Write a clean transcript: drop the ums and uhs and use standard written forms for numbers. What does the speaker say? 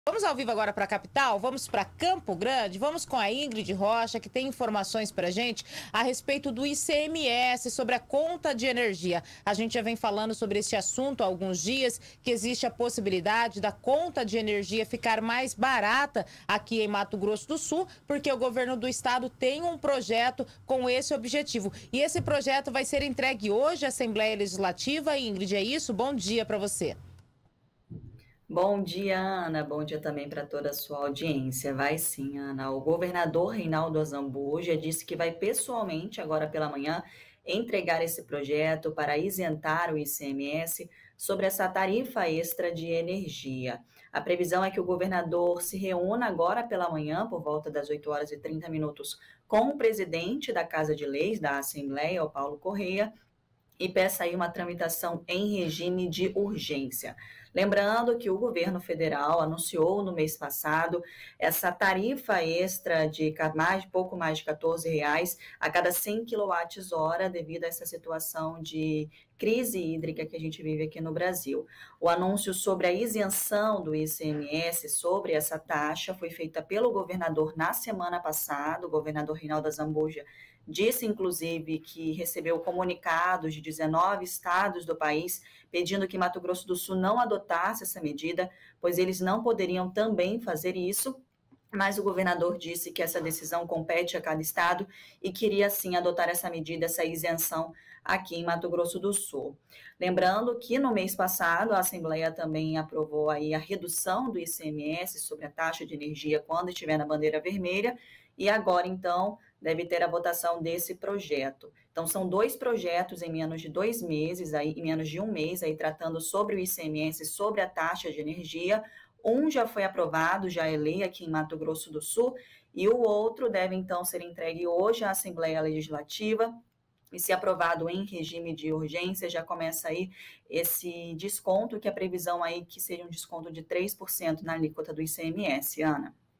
Vamos ao vivo agora para a capital, vamos para Campo Grande, vamos com a Ingrid Rocha, que tem informações para a gente a respeito do ICMS, sobre a conta de energia. A gente já vem falando sobre esse assunto há alguns dias, que existe a possibilidade da conta de energia ficar mais barata aqui em Mato Grosso do Sul, porque o governo do estado tem um projeto com esse objetivo. E esse projeto vai ser entregue hoje à Assembleia Legislativa. Ingrid, é isso? Bom dia para você. Bom dia, Ana. Bom dia também para toda a sua audiência. Vai sim, Ana. O governador Reinaldo Azambuja disse que vai pessoalmente, agora pela manhã, entregar esse projeto para isentar o ICMS sobre essa tarifa extra de energia. A previsão é que o governador se reúna agora pela manhã, por volta das 8 horas e 30 minutos, com o presidente da Casa de Leis da Assembleia, o Paulo Correia, e peça aí uma tramitação em regime de urgência. Lembrando que o governo federal anunciou no mês passado essa tarifa extra de pouco mais de R$ 14 a cada 100 kWh devido a essa situação de crise hídrica que a gente vive aqui no Brasil. O anúncio sobre a isenção do ICMS sobre essa taxa foi feita pelo governador na semana passada. O governador Reinaldo Azambuja disse, inclusive, que recebeu comunicados de 19 estados do país pedindo que Mato Grosso do Sul não adotasse essa medida, pois eles não poderiam também fazer isso. Mas o governador disse que essa decisão compete a cada estado e queria, sim, adotar essa medida, essa isenção aqui em Mato Grosso do Sul. Lembrando que no mês passado a Assembleia também aprovou aí a redução do ICMS sobre a taxa de energia quando estiver na bandeira vermelha e agora, então, deve ter a votação desse projeto. Então, são dois projetos em menos de 2 meses, aí, em menos de um mês, aí, tratando sobre o ICMS, sobre a taxa de energia. Um já foi aprovado, já é lei aqui em Mato Grosso do Sul, e o outro deve, então, ser entregue hoje à Assembleia Legislativa, e se aprovado em regime de urgência, já começa aí esse desconto, que a previsão aí que seria um desconto de 3% na alíquota do ICMS, Ana.